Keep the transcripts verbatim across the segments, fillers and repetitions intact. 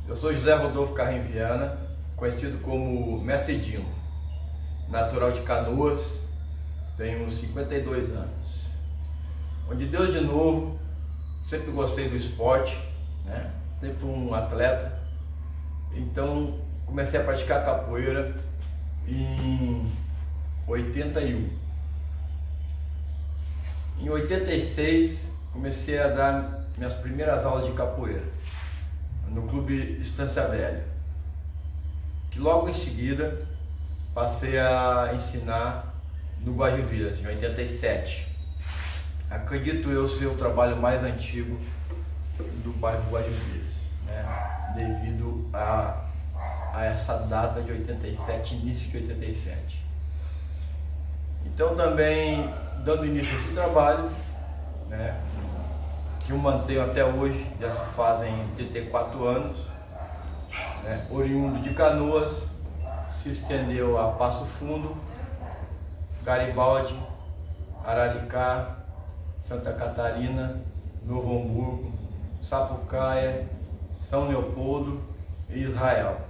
Eu sou José Rodolfo Carrinho Viana, conhecido como Mestre Dino, natural de Canoas, tenho cinquenta e dois anos. Onde Deus de novo, sempre gostei do esporte, né? Sempre fui um atleta, então comecei a praticar capoeira em oitenta e um. Em oitenta e seis comecei a dar minhas primeiras aulas de capoeira no Clube Estância Velha, que logo em seguida passei a ensinar no Guajiviras, em oitenta e sete. Acredito eu ser o trabalho mais antigo do bairro Guajiviras, né? Devido a, a essa data de oitenta e sete, início de oitenta e sete. Então também dando início a esse trabalho, né, que eu mantenho até hoje, já se fazem trinta e quatro anos, né, oriundo de Canoas, se estendeu a Passo Fundo, Garibaldi, Araricá, Santa Catarina, Novo Hamburgo, Sapucaia, São Leopoldo e Israel.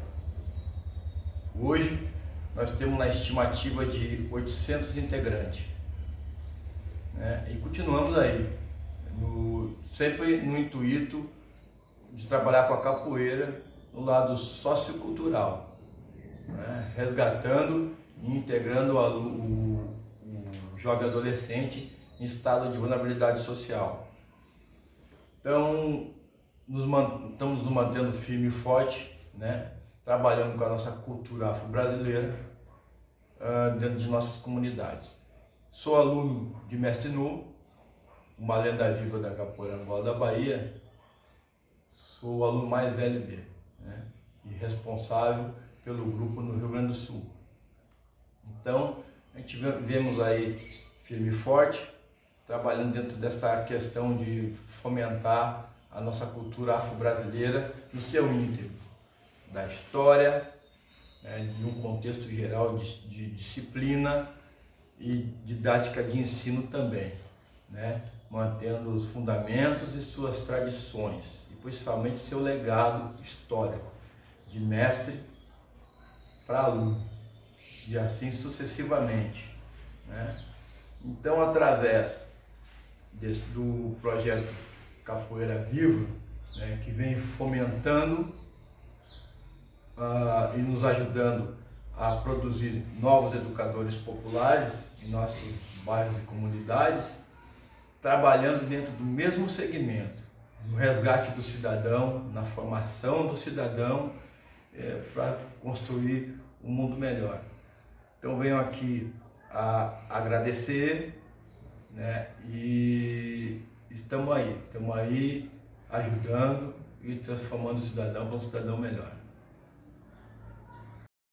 Hoje nós temos na estimativa de oitocentos integrantes, né? E continuamos aí, no, sempre no intuito de trabalhar com a capoeira no lado sociocultural, né? Resgatando e integrando a, o, o jovem adolescente em estado de vulnerabilidade social. Então, nos, estamos nos mantendo firme e forte, né? Trabalhando com a nossa cultura afro-brasileira uh, dentro de nossas comunidades. Sou aluno de Mestre Nu, uma lenda viva da capoeira Angola da Bahia. Sou o aluno mais velho dele, né? E responsável pelo grupo no Rio Grande do Sul. Então, a gente vemos aí firme e forte, trabalhando dentro dessa questão de fomentar a nossa cultura afro-brasileira no seu íntegro, da história, né, de um contexto geral de, de disciplina e didática de ensino também, né, mantendo os fundamentos e suas tradições, e principalmente seu legado histórico, de mestre para aluno, e assim sucessivamente, né? Então, através desse, do projeto Capoeira Viva, né, que vem fomentando Uh, e nos ajudando a produzir novos educadores populares em nossos bairros e comunidades, trabalhando dentro do mesmo segmento, no resgate do cidadão, na formação do cidadão, é, para construir um mundo melhor. Então venho aqui a agradecer, né, e estamos aí, estamos aí ajudando e transformando o cidadão para um cidadão melhor.